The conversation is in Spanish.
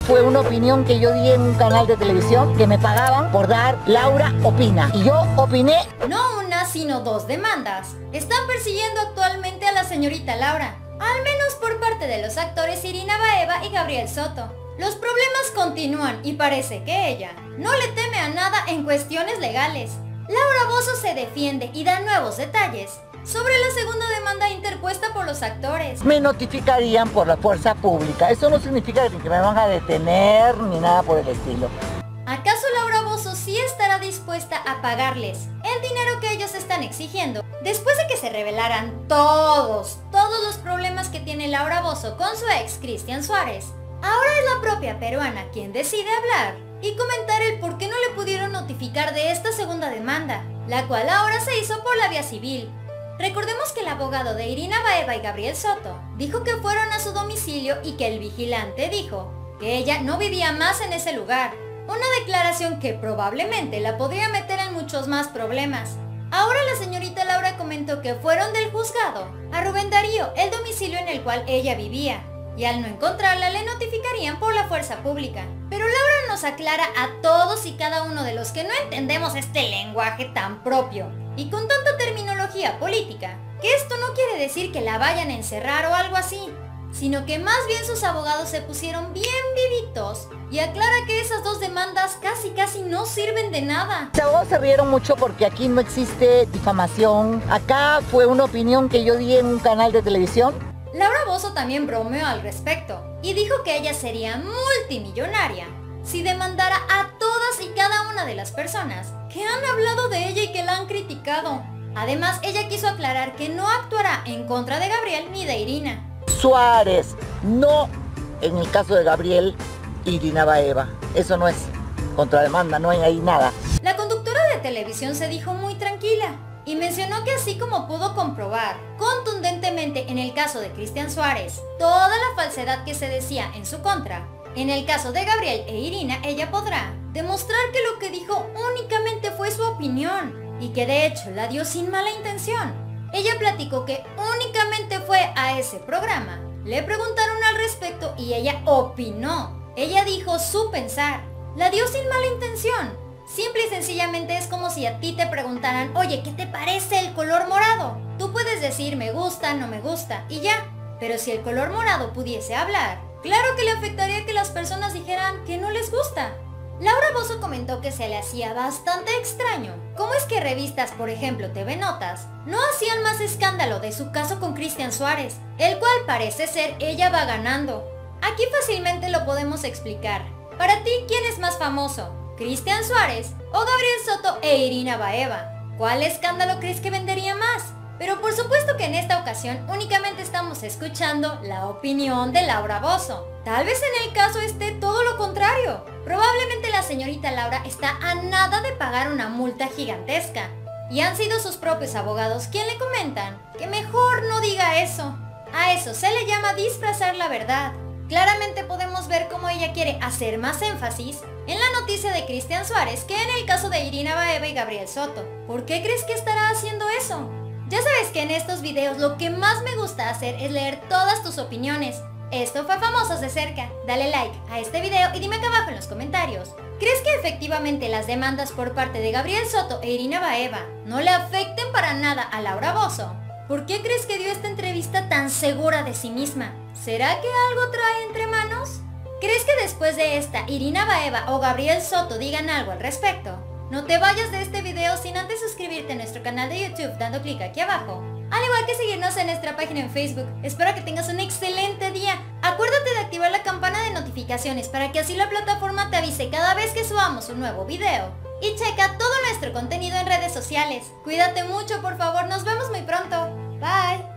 fue una opinión que yo di en un canal de televisión que me pagaban por dar Laura opina. Y yo opiné. No una, sino dos demandas están persiguiendo actualmente a la señorita Laura, al menos por parte de los actores Irina Baeva y Gabriel Soto. Los problemas continúan y parece que ella no le teme a nada en cuestiones legales. Laura Bozzo se defiende y da nuevos detalles sobre la segunda demanda interpuesta por los actores. Me notificarían por la fuerza pública. Eso no significa que me van a detener ni nada por el estilo. ¿Acaso Laura Bozzo sí estará dispuesta a pagarles el dinero que ellos están exigiendo? Después de que se revelaran todos los problemas que tiene Laura Bozzo con su ex Cristian Suárez, ahora es la propia peruana quien decide hablar y comentar el por qué no le pudieron notificar de esta segunda demanda, la cual ahora se hizo por la vía civil. Recordemos que el abogado de Irina Baeva y Gabriel Soto dijo que fueron a su domicilio y que el vigilante dijo que ella no vivía más en ese lugar. Una declaración que probablemente la podría meter en muchos más problemas. Ahora la señorita Laura comentó que fueron del juzgado a Rubén Darío, el domicilio en el cual ella vivía, y al no encontrarla le notificarían por la fuerza pública. Pero Laura nos aclara a todos y cada uno de los que no entendemos este lenguaje tan propio y con tanta terminología política, que esto no quiere decir que la vayan a encerrar o algo así, sino que más bien sus abogados se pusieron bien vivitos y aclara que esas dos demandas casi no sirven de nada. Los abogados se rieron mucho porque aquí no existe difamación. Acá fue una opinión que yo di en un canal de televisión. Laura Bozzo también bromeó al respecto y dijo que ella sería multimillonaria si demandara a todas y cada una de las personas que han hablado de ella y que la han criticado. Además, ella quiso aclarar que no actuará en contra de Gabriel ni de Irina Suárez, no en el caso de Gabriel y Irina Baeva. Eso no es contrademanda, no hay ahí nada. La conductora de televisión se dijo muy tranquila y mencionó que así como pudo comprobar contundentemente en el caso de Cristian Suárez toda la falsedad que se decía en su contra, en el caso de Gabriel e Irina ella podrá demostrar que lo que dijo únicamente fue su opinión y que de hecho la dio sin mala intención. Ella platicó que únicamente fue a ese programa, le preguntaron al respecto y ella opinó. Ella dijo su pensar, la dio sin mala intención. Simple y sencillamente es como si a ti te preguntaran, oye, ¿qué te parece el color morado? Tú puedes decir me gusta, no me gusta y ya. Pero si el color morado pudiese hablar, claro que le afectaría que las personas dijeran que no les gusta. Laura Bozzo comentó que se le hacía bastante extraño cómo es que revistas, por ejemplo TV Notas, no hacían más escándalo de su caso con Cristian Suárez, el cual parece ser ella va ganando. Aquí fácilmente lo podemos explicar. Para ti, ¿quién es más famoso? ¿Cristian Suárez o Gabriel Soto e Irina Baeva? ¿Cuál escándalo crees que vendería más? Pero por supuesto que en esta ocasión únicamente estamos escuchando la opinión de Laura Bozzo. Tal vez en el caso esté todo lo contrario. Probablemente la señorita Laura está a nada de pagar una multa gigantesca. Y han sido sus propios abogados quien le comentan que mejor no diga eso. A eso se le llama disfrazar la verdad. Claramente podemos ver cómo ella quiere hacer más énfasis en la noticia de Cristian Suárez que en el caso de Irina Baeva y Gabriel Soto. ¿Por qué crees que estará haciendo eso? Ya sabes que en estos videos lo que más me gusta hacer es leer todas tus opiniones. Esto fue Famosos de Cerca. Dale like a este video y dime acá abajo en los comentarios. ¿Crees que efectivamente las demandas por parte de Gabriel Soto e Irina Baeva no le afecten para nada a Laura Bozzo? ¿Por qué crees que dio esta entrevista tan segura de sí misma? ¿Será que algo trae entre manos? ¿Crees que después de esta Irina Baeva o Gabriel Soto digan algo al respecto? No te vayas de este video sin antes suscribirte a nuestro canal de YouTube dando clic aquí abajo, al igual que seguirnos en nuestra página en Facebook. Espero que tengas un excelente día. Acuérdate de activar la campana de notificaciones para que así la plataforma te avise cada vez que subamos un nuevo video. Y checa todo nuestro contenido en redes sociales. Cuídate mucho, por favor, nos vemos muy pronto. Bye.